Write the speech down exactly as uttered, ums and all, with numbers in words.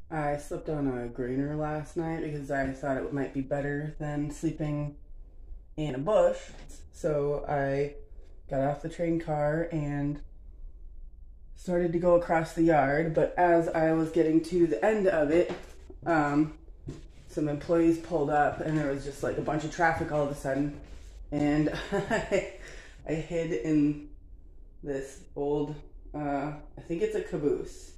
I slept on a grainer last night because I thought it might be better than sleeping in a bush. So I got off the train car and started to go across the yard. But as I was getting to the end of it, um, some employees pulled up and there was just like a bunch of traffic all of a sudden. And I, I hid in this old, uh, I think it's a caboose.